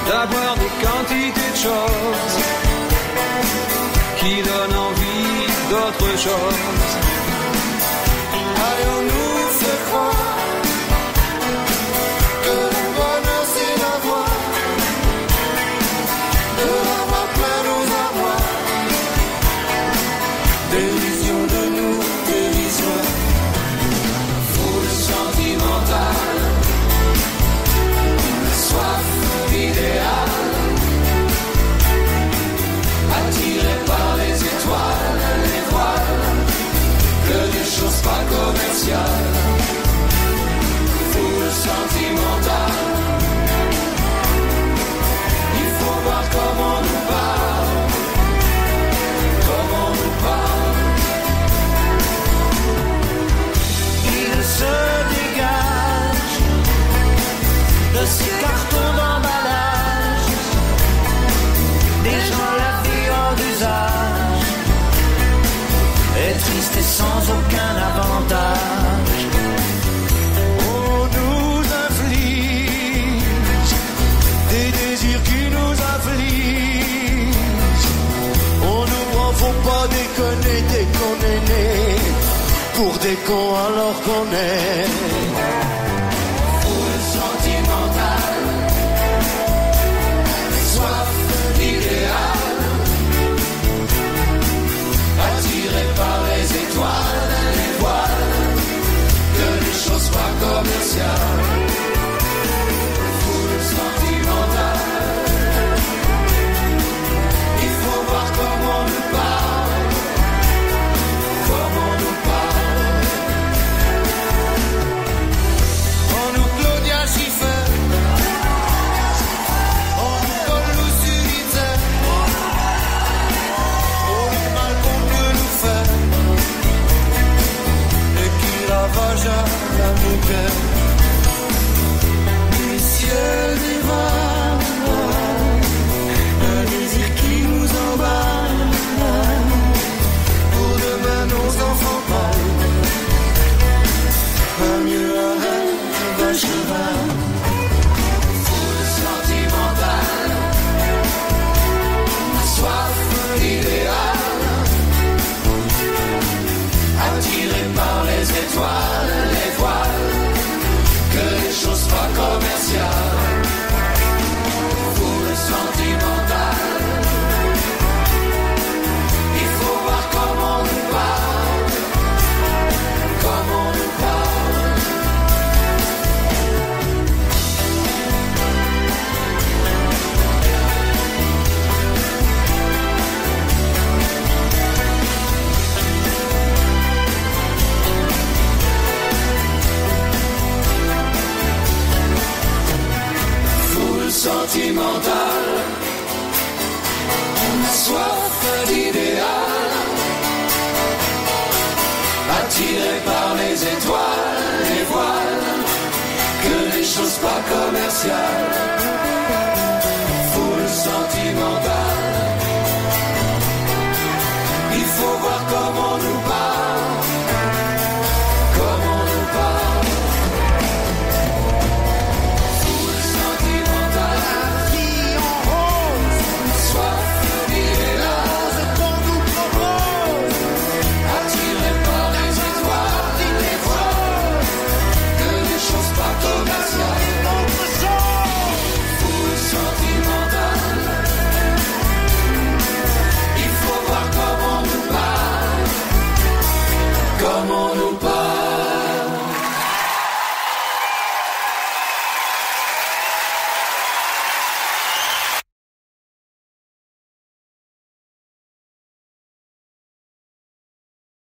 d'avoir des quantités de choses qui donnent envie d'autre chose. Allez, on nous fait croire que le bonheur c'est d'avoir plein nos avoirs. Dérision de nous, dérision. Foule sentimentale, soif d'idéal, attiré par les étoiles, les voiles, que des choses pas commerciales. Foule sentimentale, il faut voir comment on nous parle, comment on nous parle. Il se dégage de ces cartons d'emballage, des gens la vie hors d'usage, est triste et sans aucun avantage. On nous inflige des désirs qui nous affligent. On nous prend, faut pas déconner dès qu'on est né, pour des cons alors qu'on est. Foule sentimentale, soif d'idéal, attiré par les étoiles, les voiles, que les choses pas commerciales. Foule sentimentale, il faut voir comment on nous parle, comment on nous parle. On nous Claudia Schiffer, on nous Paul Lussulitzer, on nous mal qu'on peut nous faire, et qui ravage à la bouquet. Du ciel divin, un désir qui nous emballe, pour demain nos enfants parlent, un mieux un rêve d'un cheval. Foule sentimentale, soif d'idéal, attiré par les étoiles, les voiles, que les choses pas commerciales. Foule sentimentale, il faut voir comment on nous parle, comment on nous parle. Foule sentimentale, soif d'idéal, attiré par les étoiles, les voiles, que les choses pas commerciales.